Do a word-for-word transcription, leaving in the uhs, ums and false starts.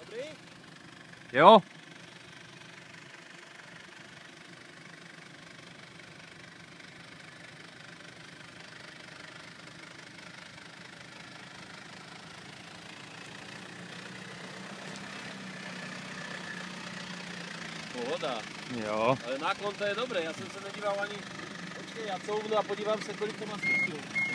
Dobrý? Jo. Pohoda. Jo. Ale náklon to je dobré, já jsem se nedíval ani... Počkej, já couvnu a podívám se, kolik to má stupňů.